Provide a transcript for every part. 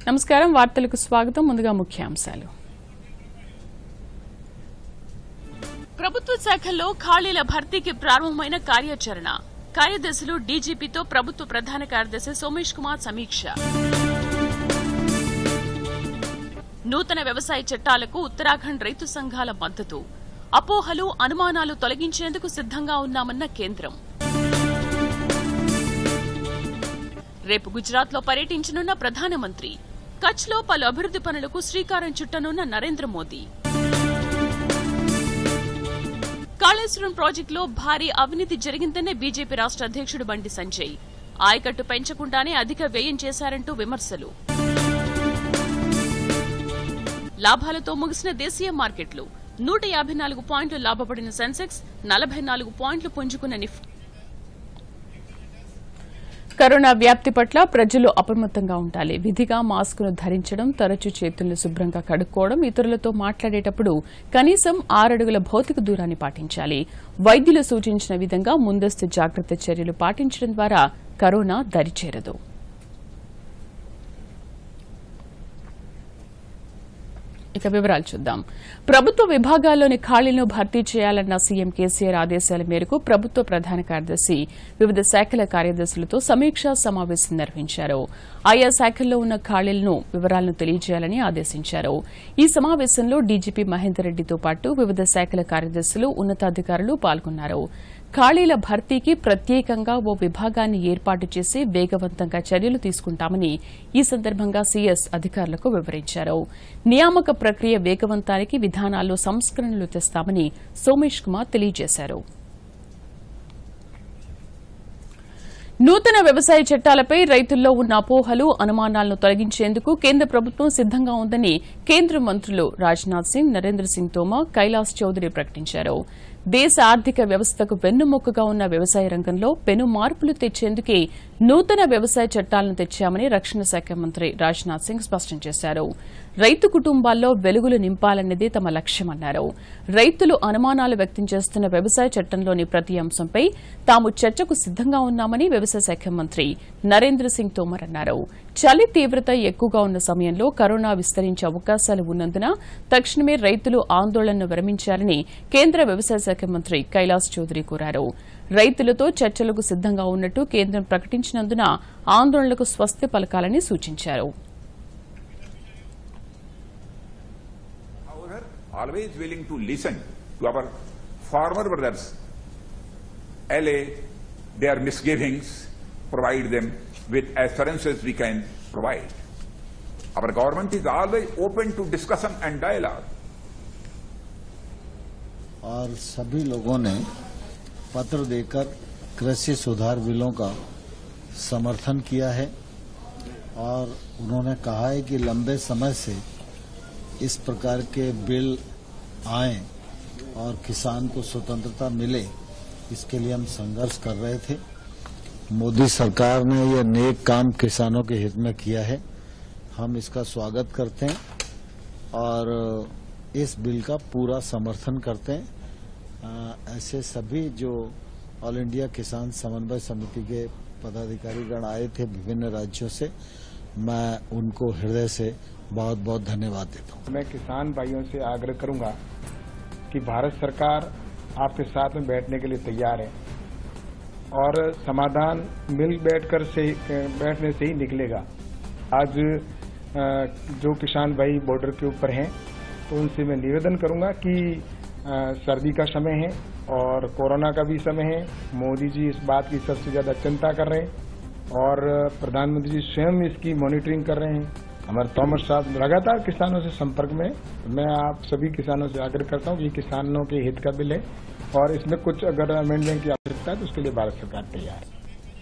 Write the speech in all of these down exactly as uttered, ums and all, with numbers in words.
నమస్కారం వార్తలకు స్వాగతం ముందుగా ముఖ్యాంశాలు ప్రభుత్వ శాఖల్లో ఖాళీల భర్తీకి ప్రారంభమైన కార్యాచరణ కార్యదర్శులు డీజీపీతో ప్రభుత్వ ప్రధాన కార్యదర్శి సోమేష్ కుమార్ సమీక్ష నూతన వ్యవసాయ చట్టాలకు ఉత్తరాఖండ్ రైతు సంఘాల మద్దతు అపోహలు అనుమానాలు తొలగించేందుకు సిద్దంగా ఉన్నామన్న కేంద్రం రేపు గుజరాత్లో పర్యటించనున్న ప్రధానమంత్రి కచ్లో పలు అభివృద్ది పనులకు శ్రీకారం చుట్టనున్న నరేంద్ర మోదీ కాళేశ్వరం ప్రాజెక్టులో భారీ అవినీతి జరిగిందనే బీజేపీ రాష్ట్ర అధ్యక్షుడు బండి సంజయ్ ఆయకట్టు పెంచకుండానే అధిక వ్యయం చేశారంటూ విమర్శలు లాభాలతో ముగిసిన దేశీయ మార్కెట్లు నూట యాభై నాలుగు పాయింట్లు లాభపడిన సెన్సెక్స్ నలభై నాలుగు పాయింట్లు పుంజుకున్న నిఫ్టీ కరోనా వ్యాప్తి పట్ల ప్రజలు అప్రమత్తంగా ఉండాలి విధిగా మాస్కును ధరించడం తరచూ చేతులను శుభ్రంగా కడుక్కోవడం ఇతరులతో మాట్లాడేటప్పుడు కనీసం ఆరడుగుల భౌతిక దూరాన్ని పాటించాలి వైద్యులు సూచించిన విధంగా ముందస్తు జాగ్రత్త చర్యలు పాటించడం ద్వారా కరోనా దరిచేరదు ఇక వివరాలు చూద్దాం ప్రభుత్వ విభాగాల్లోని ఖాళీలను భర్తీ చేయాలన్న సీఎం కేసీఆర్ ఆదేశాల మేరకు ప్రభుత్వ ప్రధాన కార్యదర్శి వివిధ శాఖల కార్యదర్శులతో సమీక్షా సమావేశం నిర్వహించారు ఆయా శాఖల్లో ఉన్న ఖాళీలను వివరాలను తెలియజేయాలని ఆదేశించారు ఈ సమావేశంలో డీజీపీ మహేందర్ రెడ్డితో పాటు వివిధ శాఖల కార్యదర్శులు ఉన్నతాధికారులు పాల్గొన్నారు ఖాళీల భర్తీకి ప్రత్యేకంగా ఓ విభాగాన్ని ఏర్పాటు చేసి వేగవంతంగా చర్యలు తీసుకుంటామని ఈ సందర్భంగా సీఎస్ అధికారులకు వివరించారు నియామక ప్రక్రియ వేగవంతానికి విధానాల్లో సంస్కరణలు తెస్తామని సోమేష్ కుమార్ తెలియజేశారు నూతన వ్యవసాయ చట్టాలపై రైతుల్లో ఉన్న అపోహలు అనుమానాలను తొలగించేందుకు కేంద్ర ప్రభుత్వం సిద్దంగా ఉందని కేంద్ర మంత్రులు రాజ్నాథ్ సింగ్ నరేంద్ర సింగ్ తోమర్ కైలాస్ చౌదరి ప్రకటించారు దేశ ఆర్థిక వ్యవస్థకు వెన్నుముకగా ఉన్న వ్యవసాయ రంగంలో పెను మార్పులు తెచ్చేందుకే నూతన వ్యవసాయ చట్టాలను తెచ్చామని రక్షణ శాఖ మంత్రి రాజ్నాథ్ సింగ్ స్పష్టం చేశారు రైతు కుటుంబాల్లో వెలుగులు నింపాలన్నదే తమ లక్ష్యమన్నారు రైతులు అనుమానాలు వ్యక్తం చేస్తున్న వ్యవసాయ చట్టంలోని ప్రతి అంశంపై తాము చర్చకు సిద్దంగా ఉన్నామని వ్యవసాయ శాఖ మంత్రి నరేంద్ర సింగ్ తోమర్ అన్నారు చలి తీవ్రత ఎక్కువగా ఉన్న సమయంలో కరోనా విస్తరించే అవకాశాలు ఉన్నందున తక్షణమే రైతులు ఆందోళనను విరమించాలని కేంద్ర వ్యవసాయ శాఖ మంత్రి కైలాస్ చౌదరి కోరారు రైతులతో చర్చలకు సిద్దంగా ఉన్నట్టు కేంద్రం ప్రకటించినందున ఆందోళనలకు స్వస్తి పలకాలని సూచించారు Always willing to listen to our farmer brothers, allay their misgivings, provide them with assurances we can provide. Our government is always open to discussion and dialogue. और सभी लोगों ने पत्र देकर कृषि सुधार बिलों का समर्थन किया है और उन्होंने कहा है कि लंबे समय से इस प्रकार के बिल आए और किसान को स्वतंत्रता मिले इसके लिए हम संघर्ष कर रहे थे मोदी सरकार ने यह नेक काम किसानों के हित में किया है हम इसका स्वागत करते हैं और इस बिल का पूरा समर्थन करते हैं आ, ऐसे सभी जो ऑल इंडिया किसान समन्वय समिति के पदाधिकारीगण आए थे विभिन्न राज्यों से मैं उनको हृदय से बहुत बहुत धन्यवाद देता हूँ। मैं किसान भाइयों से आग्रह करूंगा कि भारत सरकार आपके साथ में बैठने के लिए तैयार है और समाधान मिल बैठकर से बैठने से ही निकलेगा। आज जो किसान भाई बॉर्डर के ऊपर हैं तो उनसे मैं निवेदन करूंगा कि सर्दी का समय है और कोरोना का भी समय है। मोदी जी इस बात की सबसे ज्यादा चिंता कर रहे हैं और प्रधानमंत्री जी स्वयं इसकी मॉनिटरिंग कर रहे हैं। हमारे तोमर साहब लगातार किसानों से संपर्क में, मैं आप सभी किसानों से आग्रह करता हूं कि किसानों के हित का बिल है और इसमें कुछ अगर अमेंडमेंट की आवश्यकता है तो उसके लिए भारत सरकार तैयार है।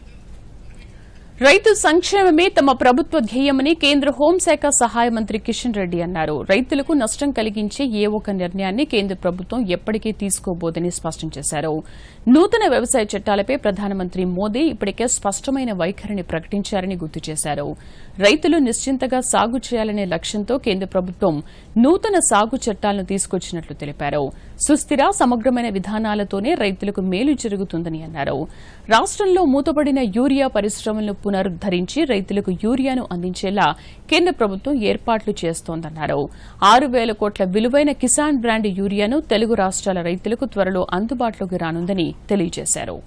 రైతు సంక్షేమమే తమ ప్రభుత్వ ధ్యేయమని కేంద్ర హోంశాఖ సహాయ మంత్రి కిషన్ రెడ్డి అన్నారు రైతులకు నష్టం కలిగించే ఏ ఒక్క నిర్ణయాన్ని కేంద్ర ప్రభుత్వం ఎప్పటికీ తీసుకోబోదని స్పష్టం చేశారు నూతన వ్యవసాయ చట్టాలపై ప్రధానమంత్రి మోదీ ఇప్పటికే స్పష్టమైన వైఖరిని ప్రకటించారని గుర్తు చేశారు రైతులు నిశ్చింతగా సాగు చేయాలనే లక్ష్యంతో కేంద్ర ప్రభుత్వం నూతన సాగు చట్టాలను తీసుకొచ్చినట్లు తెలిపారు. సుస్థిర సమగ్రమైన విధానాలతోనే రైతులకు మేలు జరుగుతుందని అన్నారు. రాష్ట్రంలో మూతపడిన యూరియా పరిశ్రమలను పునరుద్దరించి రైతులకు యూరియాను అందించేలా కేంద్ర ప్రభుత్వం ఏర్పాట్లు చేస్తోందన్నారు. ఆరు వేల కోట్ల విలువైన కిసాన్ బ్రాండ్ యూరియాను తెలుగు రాష్ట్రాల రైతులకు త్వరలో అందుబాటులోకి రానుందని తెలియజేశారు.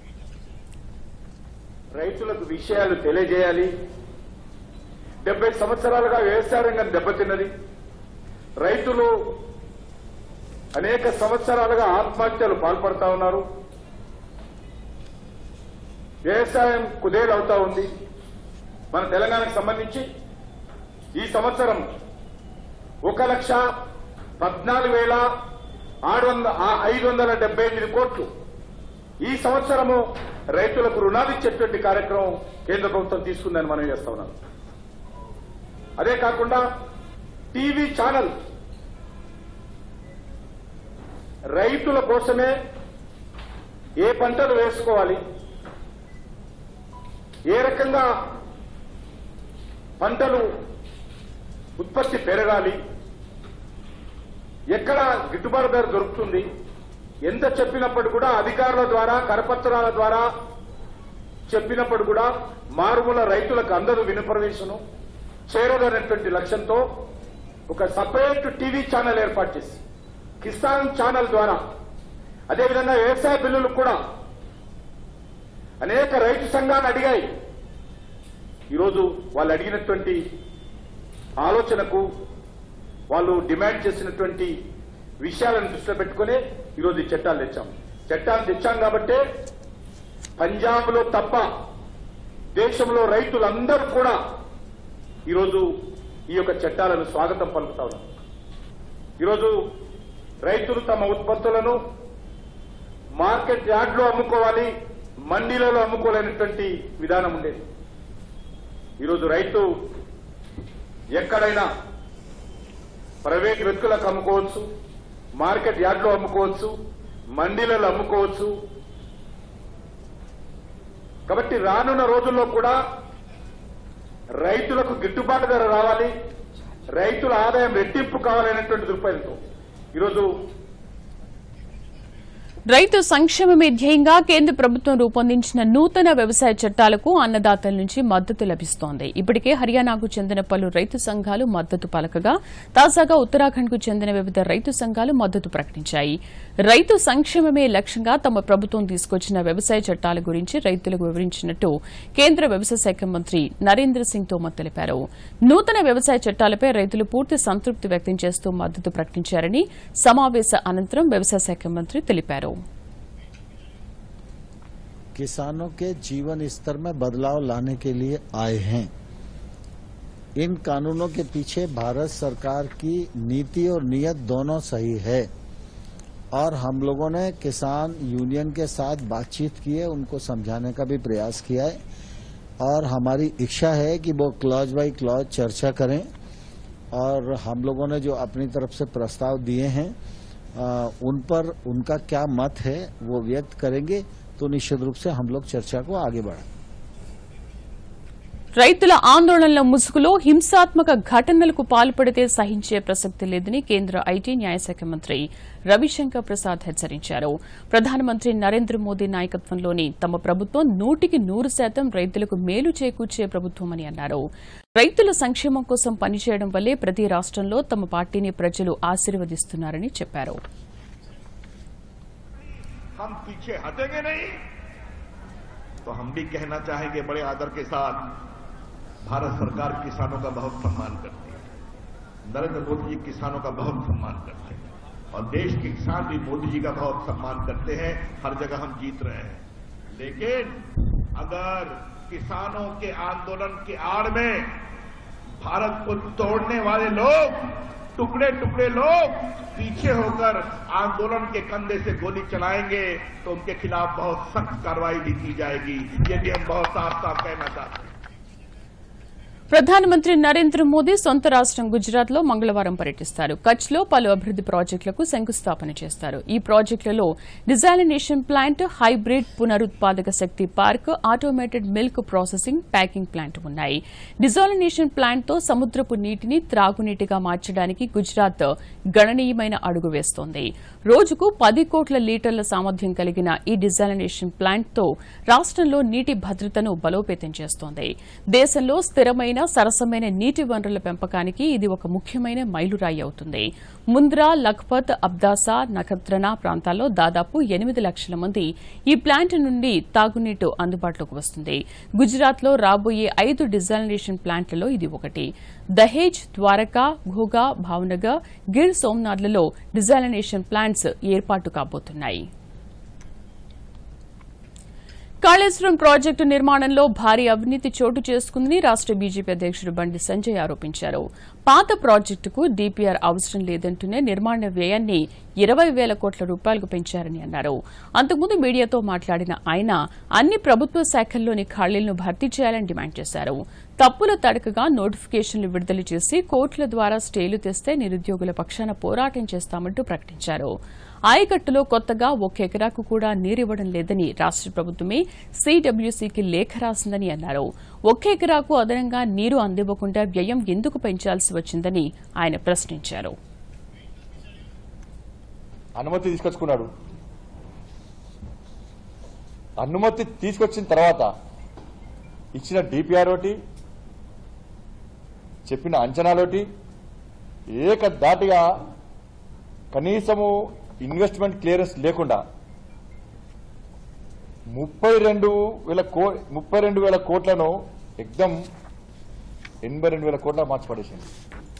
రైతులకు విషయాలు తెలియజేయాలి. డెబ్బై సంవత్సరాలుగా వ్యవసాయ రంగం దెబ్బతిన్నది. రైతులు అనేక సంవత్సరాలుగా ఆత్మహత్యలు పాల్పడతా ఉన్నారు. వ్యవసాయం కుదేలవుతా ఉంది. మన తెలంగాణకు సంబంధించి ఈ సంవత్సరం ఒక లక్ష పద్నాలుగు వేల ఆరు వందల ఐదు వందల డెబ్బై ఎనిమిది కోట్లు ఈ సంవత్సరము రైతులకు రుణాలు ఇచ్చేటువంటి కార్యక్రమం కేంద్ర ప్రభుత్వం తీసుకుందని మనం చేస్తా ఉన్నాం. అదే కాకుండా టీవీ ఛానల్ రైతుల కోసమే ఏ పంటలు వేసుకోవాలి, ఏ రకంగా పంటలు ఉత్పత్తి పెరగాలి, ఎక్కడ గిట్టుబాటు ధర దొరుకుతుంది, ఎంత చెప్పినప్పుడు కూడా అధికారుల ద్వారా కరపత్రాల ద్వారా చెప్పినప్పుడు కూడా మారుమూల రైతులకు అందరూ వినుప్రవేశను చేరదనేటువంటి లక్ష్యంతో ఒక సపరేట్ టీవీ ఛానల్ ఏర్పాటు చేసి కిసాన్ ఛానల్ ద్వారా అదేవిధంగా వ్యవసాయ బిల్లులు కూడా అనేక రైతు సంఘాలు అడిగాయి. ఈరోజు వాళ్ళు అడిగినటువంటి ఆలోచనకు వాళ్ళు డిమాండ్ చేసినటువంటి విషయాలను దృష్టిలో పెట్టుకునే ఈరోజు ఈ చట్టాలు తెచ్చాం. చట్టాలు తెచ్చాం కాబట్టే పంజాబ్ లో తప్ప దేశంలో రైతులందరూ కూడా ఈరోజు ఈ యొక్క చట్టాలను స్వాగతం పలుకుతా ఉన్నారు. ఈరోజు రైతులు తమ ఉత్పత్తులను మార్కెట్ యార్డ్లో అమ్ముకోవాలి, మండీలలో అమ్ముకోలేనటువంటి విధానం ఉండేది. ఈరోజు రైతు ఎక్కడైనా ప్రైవేట్ వ్యక్తులకు అమ్ముకోవచ్చు, మార్కెట్ యార్డ్లో అమ్ముకోవచ్చు, మండీలలో అమ్ముకోవచ్చు. కాబట్టి రానున్న రోజుల్లో కూడా రైతులకు గిట్టుబాటు ధర రావాలి, రైతుల ఆదాయం రెట్టింపు కావాలనేటువంటి దృక్పథంతో ఈరోజు రైతు సంక్షేమమే ధ్యేయంగా కేంద్ర ప్రభుత్వం రూపొందించిన నూతన వ్యవసాయ చట్టాలకు అన్నదాతల నుంచి మద్దతు లభిస్తోంది. ఇప్పటికే హర్యానాకు చెందిన పలు రైతు సంఘాలు మద్దతు పలకగా తాజాగా ఉత్తరాఖండ్ కు చెందిన వివిధ రైతు సంఘాలు మద్దతు ప్రకటించాయి. రైతు సంక్షేమమే లక్ష్యంగా తమ ప్రభుత్వం తీసుకొచ్చిన వ్యవసాయ చట్టాల గురించి రైతులకు వివరించినట్టు కేంద్ర వ్యవసాయ శాఖ మంత్రి నరేంద్ర సింగ్ తోమర్ తెలిపారు. నూతన వ్యవసాయ చట్టాలపై రైతులు పూర్తి సంతృప్తి వ్యక్తం చేస్తూ మద్దతు ప్రకటించారని సమావేశ అనంతరం వ్యవసాయ శాఖ మంత్రి తెలిపారు. किसानों के जीवन स्तर में बदलाव लाने के लिए आए हैं। इन कानूनों के पीछे भारत सरकार की नीति और नियत दोनों सही है और हम लोगों ने किसान यूनियन के साथ बातचीत की है, उनको समझाने का भी प्रयास किया है और हमारी इच्छा है कि वो क्लॉज बाई क्लॉज चर्चा करें और हम लोगों ने जो अपनी तरफ से प्रस्ताव दिए हैं आ, उन पर उनका क्या मत है वो व्यक्त करेंगे, तो निश्चित रूप से हम लोग चर्चा को आगे बढ़ाएं। రైతుల ఆందోళనల ముసుగులో హింసాత్మక ఘటనలకు పాల్పడితే సహించే ప్రసక్తి లేదని కేంద్ర ఐటీ న్యాయశాఖ మంత్రి రవిశంకర్ ప్రసాద్ హెచ్చరించారు. ప్రధానమంత్రి నరేంద్ర మోదీ నాయకత్వంలోని తమ ప్రభుత్వం నూటికి నూరు శాతం రైతులకు మేలు చేకూర్చే ప్రభుత్వమని అన్నారు. రైతుల సంక్షేమం కోసం పనిచేయడం వల్లే ప్రతి రాష్ట్రంలో తమ పార్టీని ప్రజలు ఆశీర్వదిస్తున్నారని చెప్పారు. हम पीछे हटेंगे नहीं, तो हम भी कहना चाहेंगे बड़े आदर के साथ, भारत सरकार किसानों का बहुत सम्मान करती है, नरेंद्र मोदी जी किसानों का बहुत सम्मान करते हैं और देश के किसान भी मोदी जी का बहुत सम्मान करते हैं. हर जगह हम जीत रहे हैं, लेकिन अगर किसानों के आंदोलन की आड़ में भारत को तोड़ने वाले लोग, टुकड़े टुकड़े लोग पीछे होकर आंदोलन के कंधे से गोली चलाएंगे तो उनके खिलाफ बहुत सख्त कार्रवाई भी की जाएगी. ये भी हम बहुत साफ साफ कहना चाहते हैं. ప్రధానమంత్రి నరేంద్ర మోదీ సొంత రాష్ట్రం గుజరాత్ లో మంగళవారం పర్యటిస్తారు. కచ్ లో పలు అభివృద్ది ప్రాజెక్టులకు శంకుస్థాపన చేస్తారు. ఈ ప్రాజెక్టులలో డిసాలినేషన్ ప్లాంట్, హైబ్రిడ్ పునరుత్పాదక శక్తి park, automated milk processing, packing plant ఉన్నాయి. డిసాలినేషన్ ప్లాంట్ తో సముద్రపు నీటిని త్రాగునీటిగా మార్చడానికి గుజరాత్ గణనీయమైన అడుగు వేస్తోంది. రోజుకు పది కోట్ల లీటర్ల సామర్థ్యం కలిగిన ఈ డిసాలినేషన్ ప్లాంట్ తో రాష్ట్రంలో నీటి భద్రతను బలోపేతం చేస్తోంది. దేశంలో స్థిరమైన సరసమైన నీటి వనరుల పెంపకానికి ఇది ఒక ముఖ్యమైన మైలురాయి అవుతుంది. ముంద్రా, లఖ్పత్, అబ్దాసా, నఖత్రనా ప్రాంతాల్లో దాదాపు ఎనిమిది లక్షల మంది ఈ ప్లాంట్ నుండి తాగునీటి అందుబాటులోకి వస్తుంది. గుజరాత్ లో రాబోయే ఐదు డిసాలినేషన్ ప్లాంట్లలో ఇది ఒకటి. దహేజ్, ద్వారకా, ఘోగా, భావనగర్, గిర్ సోమనాథ్లలో డిసాలినేషన్ ప్లాంట్స్ ఏర్పాటు కాబోతున్నాయి. కాళేశ్వరం ప్రాజెక్టు నిర్మాణంలో భారీ అవినీతి చోటు చేసుకుందని రాష్ట బీజేపీ అధ్యకుడు బండి సంజయ్ ఆరోపించారు. పాత ప్రాజెక్టుకు డీపీఆర్ అవసరం లేదంటూనే నిర్మాణ వ్యయాన్ని ఇరవై వేల కోట్ల రూపాయలకు పెంచారని అన్నారు. అంతకుముందు మీడియాతో మాట్లాడిన ఆయన అన్ని ప్రభుత్వ శాఖల్లోని ఖాళీలను భర్తీ చేయాలని డిమాండ్ చేశారు. తప్పుల తడకగా నోటిఫికేషన్లు విడుదల చేసి కోర్టుల ద్వారా స్టేలు తెస్తే నిరుద్యోగుల పక్షాన పోరాటం చేస్తామంటూ ప్రకటించారు. ఆయకట్టులో కొత్తగా ఒక్క ఎకరాకు కూడా నీరివ్వడం లేదని రాష్ట ప్రభుత్వమే సీడబ్ల్యూసీకి లేఖ రాసిందని అన్నారు. ఒక్క ఎకరాకు అదనంగా నీరు అందివ్వకుండా వ్యయం ఎందుకు పెంచాల్సి వచ్చిందని ఆయన ప్రశ్నించారు. అనుమతి తీసుకొచ్చుకున్నాడు. అనుమతి తీసుకొచ్చిన తర్వాత ఇచ్చిన డిపిఆర్ ఒకటి, చెప్పిన అంచనాలోటి ఏకధాటిగా కనీసము ఇన్వెస్ట్మెంట్ క్లియరెన్స్ లేకుండా ముప్పై రెండు వేల కో ముప్పై రెండు వేల కోట్లను ఎగ్దం ఎనభై రెండు వేల కోట్ల మార్చిపడేసింది.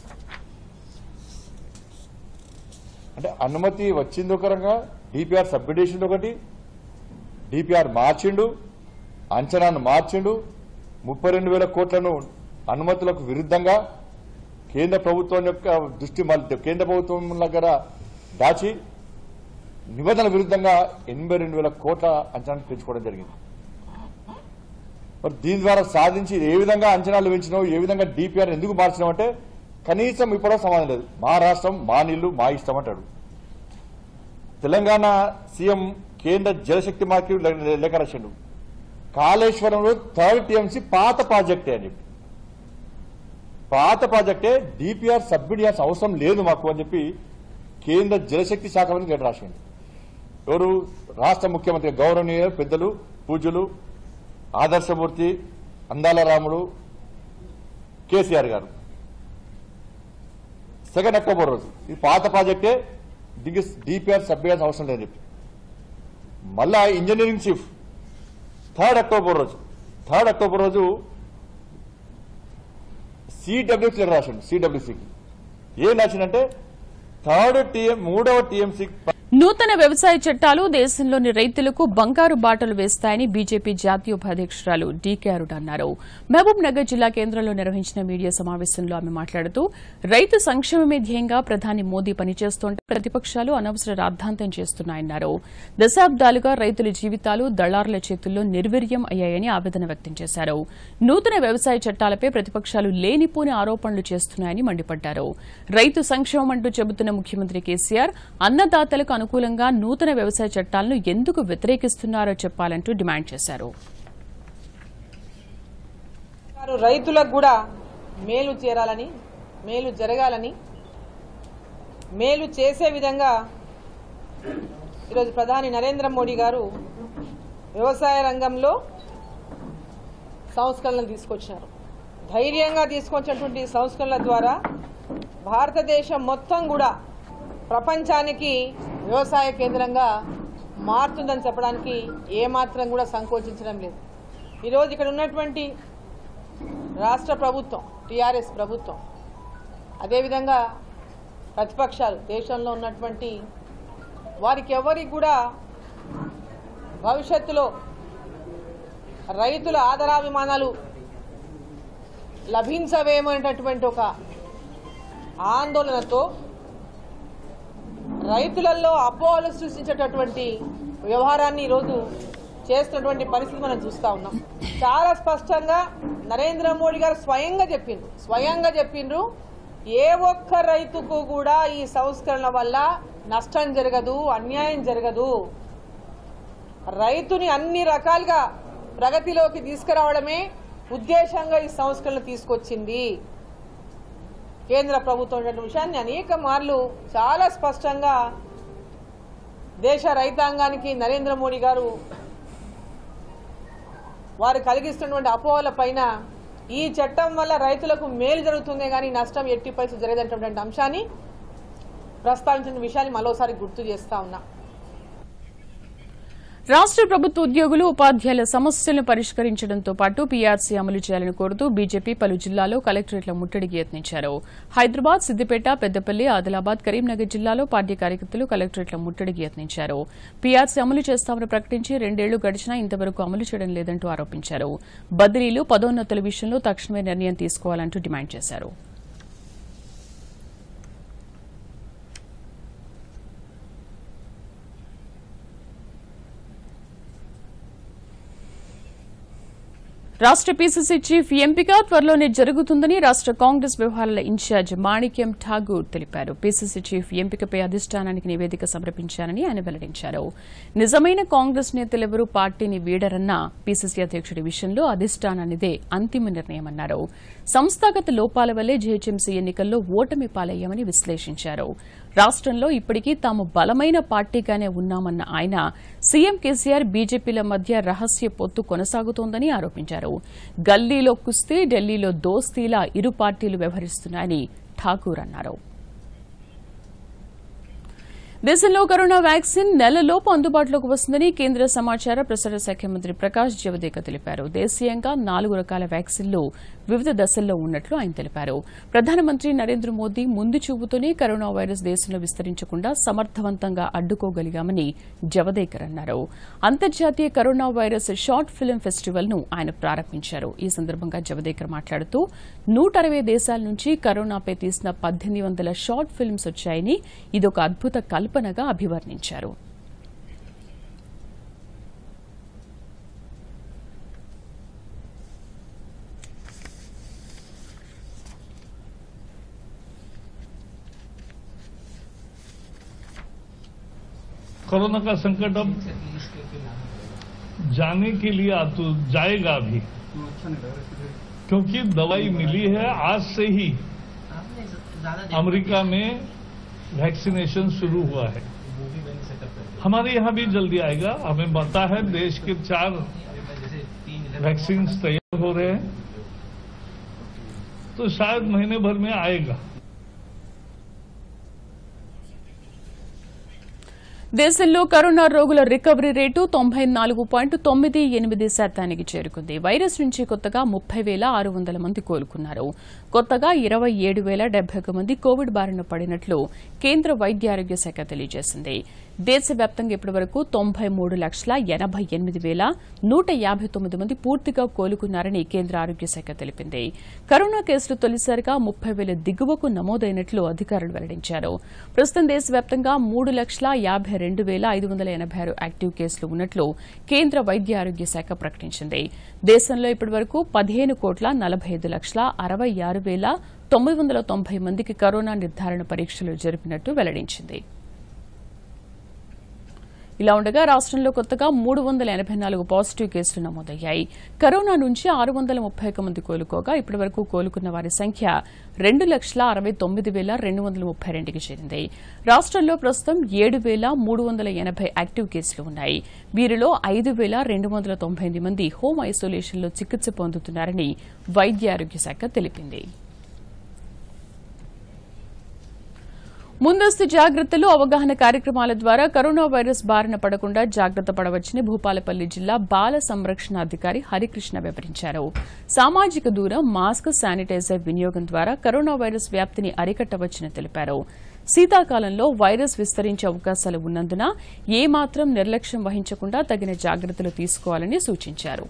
అంటే అనుమతి వచ్చింది ఒక రకంగా, డిపిఆర్ సబ్మిట్ చేసింది ఒకటి, డిపిఆర్ మార్చిండు, అంచనాను మార్చిండు, ముప్పై రెండు వేల కోట్లను అనుమతులకు విరుద్ధంగా కేంద్ర ప్రభుత్వం యొక్క దృష్టి కేంద్ర ప్రభుత్వం దగ్గర దాచి నిబంధనల విరుద్ధంగా ఎనభై రెండు వేల కోట్ల అంచనాలు పెంచుకోవడం జరిగింది. మరి దీని ద్వారా సాధించి ఏ విధంగా అంచనాలు పెంచినావు, ఏ విధంగా డిపిఆర్ ఎందుకు మార్చినావు అంటే కనీసం ఇప్పుడు సమాధానం లేదు. మా రాష్ట్రం, మా నీళ్లు, మా ఇష్టం అంటాడు. తెలంగాణ సీఎం కేంద్ర జలశక్తి మార్కెట్ లేఖ రాసిండు. కాళేశ్వరంలో థర్డ్ టీఎంసీ పాత ప్రాజెక్టే అని చెప్పి, పాత ప్రాజెక్టే డిపిఆర్ సబ్మిట్ చేయాల్సిన అవసరం లేదు మాకు అని చెప్పి కేంద్ర జలశక్తి శాఖ మంత్రి లేఖ రాసిండు. ఎవరు? రాష్ట్ర ముఖ్యమంత్రి గౌరవనీయ పెద్దలు పూజ్యులు ఆదర్శమూర్తి అందాల రాముడు కేసీఆర్ గారు సెకండ్ అక్టోబర్ రోజు ఈ పాత ప్రాజెక్టే దీనికి డిపిఆర్ సబ్మిట్ అవసరం లేదని చెప్పి, మళ్ళా ఇంజనీరింగ్ చీఫ్ థర్డ్ అక్టోబర్ రోజు థర్డ్ అక్టోబర్ రోజు సిడబ్ల్యూసీ రాసిండు. సిడబ్ల్యూసీకి ఏం రాసిందంటే థర్డ్ టీఎం మూడవ టీఎంసీ నూతన వ్యవసాయ చట్టాలు దేశంలోని రైతులకు బంగారు బాటలు వేస్తాయని బీజేపీ జాతీయ ఉపాధ్యకురాలు డీకే అరుణ అన్నారు. మహబూబ్ నగర్ జిల్లా కేంద్రంలో నిర్వహించిన మీడియా సమావేశంలో ఆమె మాట్లాడుతూ రైతు సంక్షేమమే ధ్యేయంగా ప్రధాని మోదీ పనిచేస్తుంటే ప్రతిపక్షాలు అనవసర రాద్ధాంతం చేస్తున్నాయన్నారు. దశాబ్దాలుగా రైతుల జీవితాలు దళారుల చేతుల్లో నిర్వీర్యం అయ్యాయని ఆవేదన వ్యక్తం చేశారు. నూతన వ్యవసాయ చట్టాలపై ప్రతిపక్షాలు లేనిపోని ఆరోపణలు చేస్తున్నాయని మండిపడ్డారు. రైతు సంక్షేమం అంటూ చెబుతున్న ముఖ్యమంత్రి కేసీఆర్ అన్నదాతలకు అనుకూలంగా నూతన వ్యవసాయ చట్టాలను ఎందుకు వ్యతిరేకిస్తున్నారో చెప్పాలంటూ డిమాండ్ చేశారు. రైతులకు కూడా మేలు చేరాలని, మేలు జరగాలని, మేలు చేసే విధంగా ఈరోజు ప్రధాని నరేంద్ర మోడీ గారు వ్యవసాయ రంగంలో సంస్కరణలు తీసుకొచ్చారు. ధైర్యంగా తీసుకొచ్చినటువంటి సంస్కరణల ద్వారా భారతదేశం మొత్తం కూడా ప్రపంచానికి వ్యవసాయ కేంద్రంగా మారుతుందని చెప్పడానికి ఏమాత్రం కూడా సంకోచించడం లేదు. ఈరోజు ఇక్కడ ఉన్నటువంటి రాష్ట్ర ప్రభుత్వం, టీఆర్ఎస్ ప్రభుత్వం, అదేవిధంగా ప్రతిపక్షాలు, దేశంలో ఉన్నటువంటి వారికి ఎవరికి కూడా భవిష్యత్తులో రైతుల ఆదరాభిమానాలు లభించవేమనేటటువంటి ఒక ఆందోళనతో రైతులలో అపోహలు సృష్టించేటటువంటి వ్యవహారాన్ని ఈరోజు చేస్తున్నటువంటి పరిస్థితి మనం చూస్తా ఉన్నాం. చాలా స్పష్టంగా నరేంద్ర మోడీ గారు స్వయంగా చెప్పిండ్రు స్వయంగా చెప్పిండ్రు ఏ ఒక్క రైతుకు కూడా ఈ సంస్కరణల వల్ల నష్టం జరగదు, అన్యాయం జరగదు. రైతుని అన్ని రకాలుగా ప్రగతిలోకి తీసుకురావడమే ఉద్దేశంగా ఈ సంస్కరణలు తీసుకొచ్చింది కేంద్ర ప్రభుత్వం అనే విషయాన్ని అనేక మార్లు చాలా స్పష్టంగా దేశ రైతాంగానికి నరేంద్ర మోడీ గారు వారు కలిగిస్తున్నటువంటి అపోహల పైన ఈ చట్టం వల్ల రైతులకు మేలు జరుగుతుందే కానీ నష్టం ఎట్టి పరిస్థితి జరగదనేటువంటి అంశాన్ని ప్రస్తావించిన విషయాన్ని మరోసారి గుర్తు చేస్తా ఉన్నా. రాష్ట ప్రభుత్వ ఉద్యోగులు ఉపాధ్యాయుల సమస్యలను పరిష్కరించడంతో పాటు పీఆర్సీ అమలు చేయాలని కోరుతూ బీజేపీ పలు జిల్లాల్లో కలెక్టరేట్ల ముట్టడికి యత్నించారు. హైదరాబాద్, సిద్దిపేట, పెద్దపల్లి, ఆదిలాబాద్, కరీంనగర్ జిల్లాలో పార్టీ కార్యకర్తలు కలెక్టరేట్ల ముట్టడికి యత్నించారు. పీఆర్సీ అమలు చేస్తామని ప్రకటించి రెండేళ్లు గడిచినా ఇంతవరకు అమలు చేయడం లేదంటూ ఆరోపించారు. బదిలీలు, పదోన్నతుల విషయంలో తక్షణమే నిర్ణయం తీసుకోవాలంటూ డిమాండ్ చేశారు. రాష్ట పీసీసీ చీఫ్ ఎంపిక త్వరలోనే జరుగుతుందని రాష్ట కాంగ్రెస్ వ్యవహారాల ఇన్ఛార్జ్ మాణిక్యం ఠాగూర్ తెలిపారు. పీసీసీ చీఫ్ ఎంపికపై అధిష్టానానికి నివేదిక సమర్పించారని ఆయన వెల్లడించారు. నిజమైన కాంగ్రెస్ నేతలెవరూ పార్టీని వీడరన్న పీసీసీ అధ్యక్షుడి విషయంలో అధిష్టానానిదే అంతిమ నిర్ణయమన్నారు. సంస్థాగత లోపాల వల్లే జీహెచ్ఎంసీ ఎన్నికల్లో ఓటమి పాలయ్యామని విశ్లేషించారు. రాష్టంలో ఇప్పటికీ తాము బలమైన పార్టీగానే ఉన్నామన్న ఆయన సీఎం కేసీఆర్, బీజేపీల మధ్య రహస్య పొత్తు కొనసాగుతోందని ఆరోపించారు. గల్లీలో కుస్తీ, ఢిల్లీలో దోస్తీలా ఇరు పార్టీలు వ్యవహరిస్తున్నాయని ఠాకూర్ అన్నారు. దేశంలో కరోనా వ్యాక్సిన్ నెలలోపు అందుబాటులోకి వస్తుందని కేంద్ర సమాచార ప్రసార శాఖ మంత్రి ప్రకాష్ జవదేకర్ తెలిపారు. దేశీయంగా నాలుగు రకాల వ్యాక్సిన్లు వివిధ దశల్లో ఉన్నట్లు ఆయన తెలిపారు. ప్రధానమంత్రి నరేంద్ర మోదీ ముందు చూపుతోనే కరోనా వైరస్ దేశంలో విస్తరించకుండా సమర్థవంతంగా అడ్డుకోగలిగామని జవదేకర్ అన్నారు. అంతర్జాతీయ corona virus short film festival ను ఆయన ప్రారంభించారు. ఈ సందర్భంగా జవదేకర్ మాట్లాడుతూ నూట అరవై దేశాల నుంచి కరోనాపై తీసిన పద్దెనిమిది వందల షార్ట్ ఫిల్మ్స్ వచ్చాయని ఇదొక అద్భుత కల్పనగా అభివర్ణించారు. कोरोना का संकट अब जाने के लिए आ तो जाएगा भी, क्योंकि दवाई मिली है. आज से ही अमेरिका में वैक्सीनेशन शुरू हुआ है. हमारे यहाँ भी जल्दी आएगा. हमें पता है देश के चार वैक्सीन तैयार हो रहे हैं, तो शायद महीने भर में आएगा. దేశంలో కరోనా రోగుల రికవరీ రేటు తొంభై నాలుగు పాయింట్ తొమ్మిది ఎనిమిది శాతానికి చేరుకుంది. వైరస్ నుంచి కొత్తగా ముప్పై వేల ఆరు వందల మంది కోలుకున్నారు. కొత్తగా ఇరవై ఏడు వేల డెబ్బై ఒక మంది కోవిడ్ బారిన పడినట్లు కేంద్ర వైద్య ఆరోగ్య శాఖ తెలియజేసింది. దేశవ్యాప్తంగా ఇప్పటివరకు తొంభై మూడు లక్షల ఎనబై ఎనిమిది వేల నూట యాబై తొమ్మిది మంది పూర్తిగా కోలుకున్నారని కేంద్ర ఆరోగ్య శాఖ తెలిపింది. కరోనా కేసులు తొలిసారిగా ముప్పై వేల దిగువకు నమోదైనట్లు అధికారులు వెల్లడించారు. ప్రస్తుతం దేశవ్యాప్తంగా మూడు లక్షల యాబై రెండు వేల ఐదు వందల ఎనబై ఆరు యాక్టివ్ కేసులు ఉన్నట్లు కేంద్ర వైద్య ఆరోగ్య శాఖ ప్రకటించింది. దేశంలో ఇప్పటివరకు పదిహేను కోట్ల నలభై ఐదు లక్షల అరవై ఆరు వేల తొమ్మిది వందల తొంభై మందికి కరోనా నిర్ధారణ పరీక్షలు జరిపినట్టు వెల్లడించింది. ఇలా ఉండగా రాష్టంలో కొత్తగా మూడు వందల ఎనబై నాలుగు పాజిటివ్ కేసులు నమోదయ్యాయి. కరోనా నుంచి ఆరు వందల ముప్పై ఒక మంది కోలుకోగా ఇప్పటివరకు కోలుకున్న వారి సంఖ్య రెండు లక్షల అరవై తొమ్మిది వేల రెండు వందల ముప్పై రెండుకి చేరింది. రాష్టంలో ప్రస్తుతం ఏడు వేల మూడు వందల ఎనబై యాక్టివ్ కేసులు ఉన్నాయి. వీరిలో ఐదు వేల రెండు వందల తొంభై ఎనిమిది మంది హోం ఐసోలేషన్లో చికిత్స పొందుతున్నారని వైద్య ఆరోగ్య శాఖ తెలిపింది. ముందస్తు జాగ్రత్తలు, అవగాహన కార్యక్రమాల ద్వారా కరోనా వైరస్ బారిన పడకుండా జాగ్రత్త పడవచ్చని భూపాలపల్లి జిల్లా బాల సంరక్షణాధికారి హరికృష్ణ వివరించారు. సామాజిక దూరం, మాస్క్, శానిటైజర్ వినియోగం ద్వారా కరోనా వైరస్ వ్యాప్తిని అరికట్టవచ్చని తెలిపారు. శీతాకాలంలో వైరస్ విస్తరించే అవకాశాలు ఉన్నందున ఏమాత్రం నిర్లక్ష్యం వహించకుండా తగిన జాగ్రత్తలు తీసుకోవాలని సూచించారు.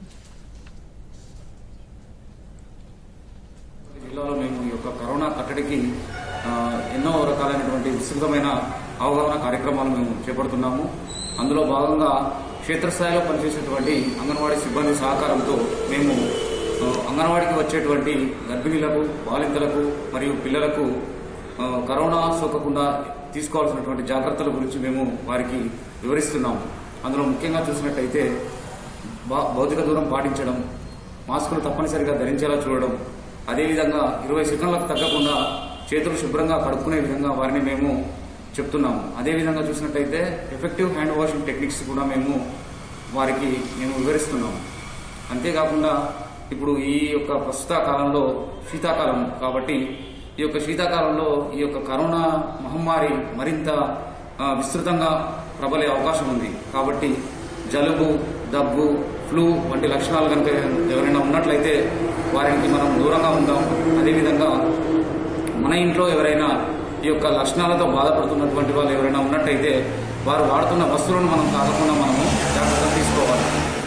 ఎన్నో రకాలైనటువంటి విస్తృతమైన అవగాహన కార్యక్రమాలు మేము చేపడుతున్నాము. అందులో భాగంగా క్షేత్రస్థాయిలో పనిచేసేటువంటి అంగన్వాడీ సిబ్బంది సహకారంతో మేము అంగన్వాడీకి వచ్చేటువంటి గర్భిణీలకు, బాలింతలకు మరియు పిల్లలకు కరోనా సోకకుండా తీసుకోవాల్సినటువంటి జాగ్రత్తల గురించి మేము వారికి వివరిస్తున్నాము. అందులో ముఖ్యంగా చూసినట్టయితే భౌతిక దూరం పాటించడం, మాస్కులు తప్పనిసరిగా ధరించేలా చూడడం, అదేవిధంగా ఇరవై సెకండ్లకు తగ్గకుండా చేతులు శుభ్రంగా కడుక్కునే విధంగా వారిని మేము చెప్తున్నాము. అదేవిధంగా చూసినట్టయితే ఎఫెక్టివ్ హ్యాండ్ వాషింగ్ టెక్నిక్స్ కూడా మేము వారికి మేము వివరిస్తున్నాము. అంతేకాకుండా ఇప్పుడు ఈ యొక్క ప్రస్తుత కాలంలో శీతాకాలం కాబట్టి ఈ యొక్క శీతాకాలంలో ఈ యొక్క కరోనా మహమ్మారి మరింత విస్తృతంగా ప్రబలే అవకాశం ఉంది. కాబట్టి జలుబు, దగ్గు, ఫ్లూ వంటి లక్షణాలు కనుక ఎవరైనా ఉన్నట్లయితే వారికి మనం దూరంగా ఉందాం. అదేవిధంగా మన ఇంట్లో ఎవరైనా ఈ యొక్క లక్షణాలతో బాధపడుతున్నటువంటి వాళ్ళు ఎవరైనా ఉన్నట్టయితే వారు వాడుతున్న వస్తువులను మనం తాగకుండా మనము జాగ్రత్తలు తీసుకోవాలి.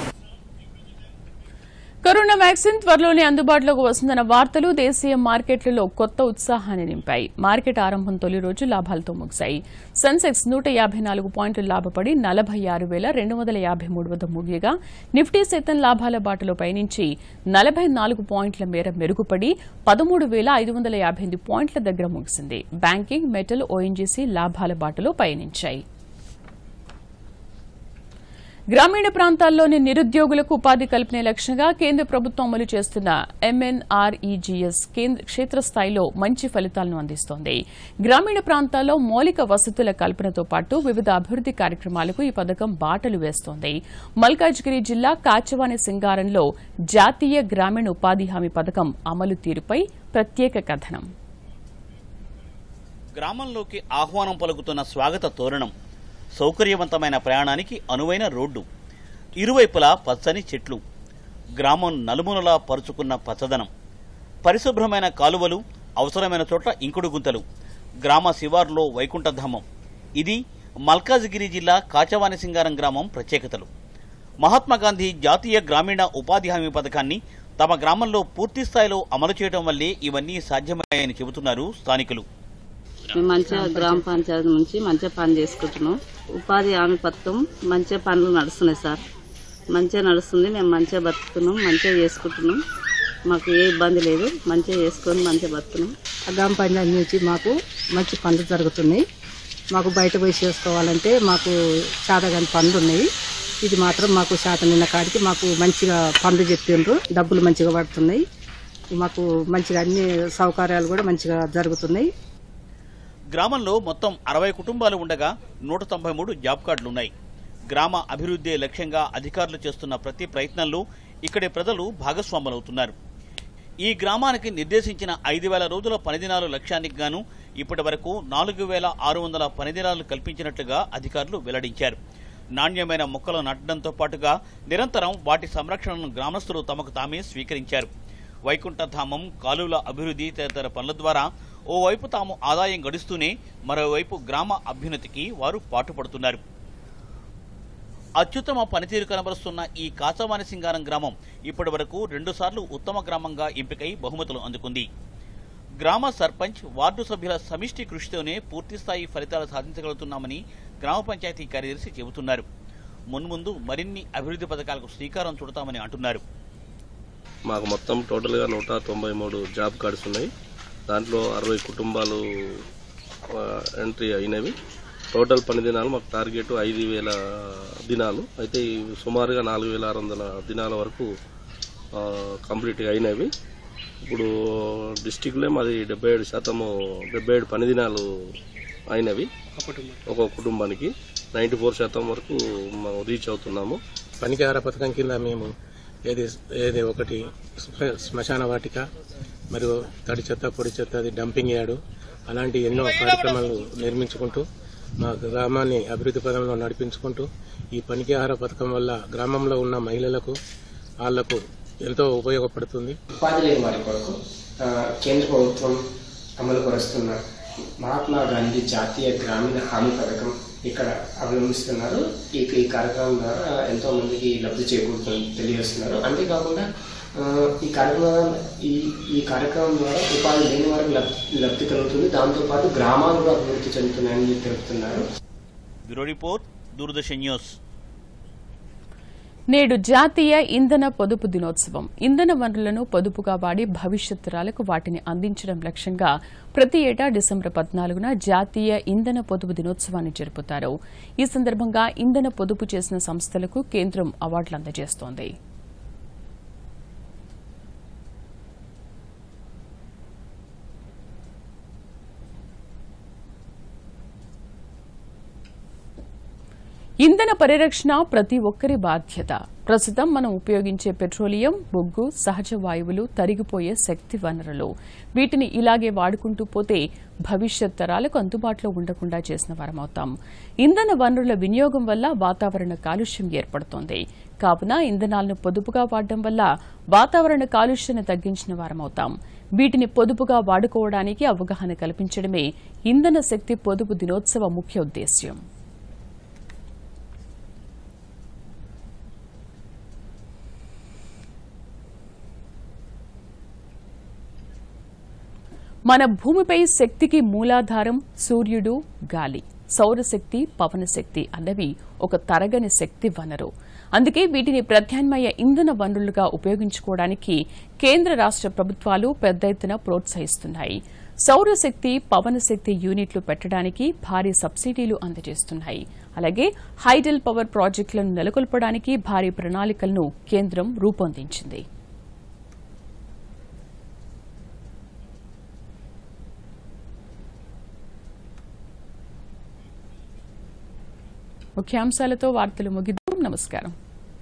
కరోనా వ్యాక్సిన్ త్వరలోనే అందుబాటులోకి వస్తుందన్న వార్తలు దేశీయ మార్కెట్లలో కొత్త ఉత్సాహాన్ని నింపాయి. మార్కెట్ ఆరంభం తొలి రోజు లాభాలతో ముగిశాయి. సెన్సెక్స్ నూట యాభై నాలుగు పాయింట్లు లాభపడి నలభై ఆరు వేల రెండు వందల యాభై మూడు వద్ద ముగియగా నిఫ్టీ సైతం లాభాల బాటలో పయనించి నలభై నాలుగు పాయింట్ల మేర మెరుగుపడి పదమూడు వేల ఐదు వందల యాభై ఎనిమిది పాయింట్ల దగ్గర ముగిసింది. బ్యాంకింగ్, మెటల్, ఓఎన్జీసీ లాభాల బాటలో పయనించాయి. గ్రామీణ ప్రాంతాల్లోని నిరుద్యోగులకు ఉపాధి కల్పనే లక్ష్యంగా కేంద్ర ప్రభుత్వం అమలు చేస్తున్న ఎంఎన్ఆర్ఈజీఎస్ క్షేత్రస్థాయిలో మంచి ఫలితాలను అందిస్తోంది. గ్రామీణ ప్రాంతాల్లో మౌలిక వసతుల కల్పనతో పాటు వివిధ అభివృద్ది కార్యక్రమాలకు ఈ పథకం బాటలు వేస్తోంది. మల్కాజ్గిరి జిల్లా కాచవాని సింగారంలో జాతీయ గ్రామీణ ఉపాధి హామీ పథకం అమలు తీరుపై ప్రత్యేక కథనం. గ్రామంలోకి ఆహ్వానం పలుకుతున్న స్వాగత తోరణం, సౌకర్యవంతమైన ప్రయాణానికి అనువైన రోడ్డు, ఇరువైపులా పచ్చని చెట్లు, గ్రామం నలుమూలలా పరుచుకున్న పచ్చదనం, పరిశుభ్రమైన కాలువలు, అవసరమైన చోట్ల ఇంకుడు గుంతలు, గ్రామ శివార్లో వైకుంఠధామం. ఇది మల్కాజ్గిరి జిల్లా కాచవాని సింగారం గ్రామం ప్రత్యేకతలు. మహాత్మాగాంధీ జాతీయ గ్రామీణ ఉపాధి హామీ పథకాన్ని తమ గ్రామంలో పూర్తి స్థాయిలో అమలు చేయడం వల్లే ఇవన్నీ సాధ్యమయ్యాయని చెబుతున్నారు స్థానికులు. మేము మంచిగా గ్రామ పంచాయతీ నుంచి మంచిగా పని చేసుకుంటున్నాం. ఉపాధి హామీ పథకం మంచిగా పనులు నడుస్తున్నాయి సార్, మంచిగా నడుస్తుంది. మేము మంచిగా బతుకుతున్నాం, మంచిగా చేసుకుంటున్నాం. మాకు ఏ ఇబ్బంది లేదు, మంచిగా చేసుకొని మంచిగా బతుకున్నాం. గ్రామ పంచాయతీ నుంచి మాకు మంచి పనులు జరుగుతున్నాయి. మాకు బయట పోయి చేసుకోవాలంటే మాకు శాతగాని పనులు ఉన్నాయి. ఇది మాత్రం మాకు శాతం నిన్న కాడికి మాకు మంచిగా పనులు చెప్పిండ్రు, డబ్బులు మంచిగా పడుతున్నాయి. మాకు మంచిగా అన్ని సౌకర్యాలు కూడా మంచిగా జరుగుతున్నాయి. గ్రామంలో మొత్తం అరవై కుటుంబాలు ఉండగా నూట తొంభై మూడు జాబ్ కార్డులున్నాయి. గ్రామ అభివృద్ధి లక్ష్యంగా అధికారులు చేస్తున్న ప్రతి ప్రయత్నంలో ఇక్కడి ప్రజలు భాగస్వాములవుతున్నారు. ఈ గ్రామానికి నిర్దేశించిన ఐదు వేల రోజుల పనిదినాలు లక్ష్యానికి గాను ఇప్పటి వరకు నాలుగు వేల ఆరు వందల పనిదినాలు కల్పించినట్లుగా అధికారులు వెల్లడించారు. నాణ్యమైన మొక్కలు నాటడంతో పాటుగా నిరంతరం వాటి సంరక్షణను గ్రామస్తులు తమకు తామే స్వీకరించారు. వైకుంఠధామం, కాలువల అభివృద్ధి తదితర పనుల ద్వారా ఓవైపు తాము ఆదాయం గడిస్తూనే మరోవైపు గ్రామ అభ్యున్నతికి వారు పాటుపడుతున్నారు. అత్యుత్తమ పనితీరు కనబరుస్తున్న ఈ కాచవాని సింగారం గ్రామం ఇప్పటి వరకు రెండుసార్లు ఉత్తమ గ్రామంగా ఎంపికై బహుమతులు అందుకుంది. గ్రామ సర్పంచ్, వార్డు సభ్యుల సమిష్టి కృషితోనే పూర్తిస్థాయి ఫలితాలు సాధించగలుగుతున్నామని గ్రామ పంచాయతీ కార్యదర్శి చెబుతున్నారు. మున్ముందు మరిన్ని అభివృద్ధి పథకాలకు శ్రీకారం చుడతామని అంటున్నారు. మాకు మొత్తం టోటల్గా నూట తొంభై మూడు జాబ్ కార్డ్స్ ఉన్నాయి. దాంట్లో అరవై కుటుంబాలు ఎంట్రీ అయినవి. టోటల్ పని దినాలు మాకు టార్గెట్ ఐదు వేల దినాలు అయితే సుమారుగా నాలుగు వేల ఆరు వందల దినాల వరకు కంప్లీట్గా అయినవి. ఇప్పుడు డిస్టిక్లో మాది డెబ్బై ఏడు శాతము డెబ్బై ఏడు పని దినాలు అయినవి. ఒక కుటుంబానికి నైంటీ ఫోర్ శాతం వరకు రీచ్ అవుతున్నాము. పనికి ఆహార పథకం కింద మేము ఏది ఏది ఒకటి శ్మశాన వాటిక, మరియు తడి చెత్త, పొడి చెత్త, అది డంపింగ్ యార్డు, అలాంటి ఎన్నో కార్యక్రమాలు నిర్మించుకుంటూ మా గ్రామాన్ని అభివృద్ధి పదంలో నడిపించుకుంటూ ఈ పనికి ఆహార పథకం వల్ల గ్రామంలో ఉన్న మహిళలకు వాళ్లకు ఎంతో ఉపయోగపడుతుంది. ఉపాధి లేని వారి కొరకు కేంద్ర ప్రభుత్వం అమలు పరుస్తున్న మహాత్మా గాంధీ జాతీయ గ్రామీణ హామీ పథకం ఇక్కడ అవలంబిస్తున్నారు. ఈ ఈ కార్యక్రమం ద్వారా ఎంతో మందికి లబ్ధి చేకూరుతుంది తెలియజేస్తున్నారు. అంతేకాకుండా ఈ కార్యక్రమం ఈ ఈ కార్యక్రమం ద్వారా ఉపాధి లేని వారికి లబ్ధి కలుగుతుంది. దాంతోపాటు గ్రామాలు కూడా అభివృద్ధి చెందుతున్నాయని తెలుపుతున్నారు. Bureau report, Doordarshan news. నేడు జాతీయ ఇంధన పొదుపు దినోత్సవం. ఇంధన వనరులను పొదుపుగా వాడి భవిష్యత్ తరాలకు వాటిని అందించడం లక్ష్యంగా ప్రతి ఏటా డిసెంబర్ పద్నాలుగున జాతీయ ఇంధన పొదుపు దినోత్సవాన్ని జరుపుతారు. ఈ సందర్భంగా ఇంధన పొదుపు చేసిన సంస్థలకు కేంద్రం అవార్డులు అందజేస్తోంది. ఇంధన పరిరక్షణ ప్రతి ఒక్కరి బాధ్యత. ప్రస్తుతం మనం ఉపయోగించే పెట్రోలియం, బొగ్గు, సహజ వాయువులు తరిగిపోయే శక్తి వనరులు. వీటిని ఇలాగే వాడుకుంటూ పోతే భవిష్యత్ తరాలకు అందుబాటులో ఉండకుండా చేసిన వారమవుతాం. ఇంధన వనరుల వినియోగం వల్ల వాతావరణ కాలుష్యం ఏర్పడుతోంది. కావున ఇంధనాలను పొదుపుగా వాడడం వల్ల వాతావరణ కాలుష్యాన్ని తగ్గించిన వారమవుతాం. వీటిని పొదుపుగా వాడుకోవడానికి అవగాహన కల్పించడమే ఇంధన శక్తి పొదుపు దినోత్సవ ముఖ్య ఉద్దేశ్యం. మన భూమిపై శక్తికి మూలాధారం సూర్యుడు, గాలి. సౌరశక్తి, పవనశక్తి అన్నవి ఒక తరగని శక్తి వనరు. అందుకే వీటిని ప్రత్యామ్నాయ ఇంధన వనరులుగా ఉపయోగించుకోవడానికి కేంద్ర రాష్ట ప్రభుత్వాలు పెద్ద ఎత్తున ప్రోత్సహిస్తున్నాయి. సౌరశక్తి, పవనశక్తి యూనిట్లు పెట్టడానికి భారీ సబ్సిడీలు అందజేస్తున్నాయి. అలాగే హైడల్ పవర్ ప్రాజెక్టులను నెలకొల్పడానికి భారీ ప్రణాళికలను కేంద్రం రూపొందించింది. ముఖ్యాంశాలతో వార్తలు ముగిద్దాం. నమస్కారం.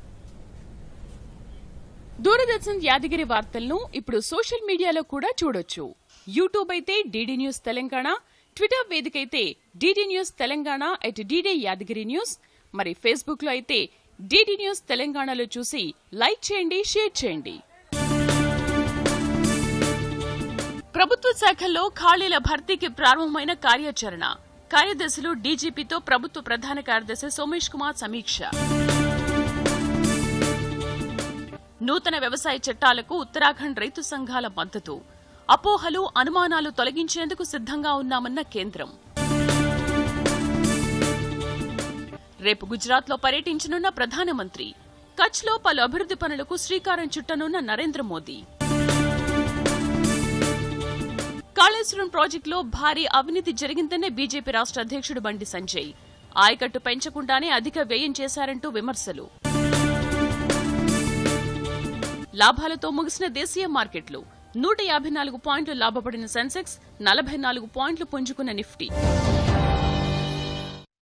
దూరదర్శన్ యాదగిరి వార్తలను ఇప్పుడు సోషల్ మీడియాలో కూడా చూడొచ్చు. యూట్యూబ్ అయితే డీడీ న్యూస్ తెలంగాణ, ట్విట్టర్ వేదిక అయితే DD news Telangana at DD Yadagiri news, మరి ఫేస్బుక్ లో అయితే డీడీ న్యూస్ తెలంగాణలో చూసి లైక్ చేయండి, షేర్ చేయండి. ప్రభుత్వ శాఖల్లో ఖాళీల భర్తీకి ప్రారంభమైన కార్యాచరణ. కార్యదర్శులు డీజీపీతో ప్రభుత్వ ప్రధాన కార్యదర్శి సోమేష్ కుమార్ సమీక్ష. నూతన వ్యవసాయ చట్టాలకు ఉత్తరాఖండ్ రైతు సంఘాల మద్దతు. అపోహలు, అనుమానాలు తొలగించేందుకు సిద్దంగా ఉన్నామన్న కేంద్రం. రేపు గుజరాత్లో పర్యటించనున్న ప్రధానమంత్రి. కచ్లో పలు అభివృద్ది పనులకు శ్రీకారం చుట్టనున్న నరేంద్ర మోదీ. కాళేశ్వరం ప్రాజెక్టులో భారీ అవినీతి జరిగిందనే బీజేపీ రాష్ట అధ్యక్షుడు బండి సంజయ్. ఆయకట్టు పెంచకుండానే అధిక వ్యయం చేశారంటూ విమర్శలు. లాభాలతో ముగిసిన దేశీయ మార్కెట్లు. నూట యాభై నాలుగు పాయింట్లు లాభపడిన సెన్సెక్స్, నలభై నాలుగు పాయింట్లు పుంజుకున్న నిఫ్టీ.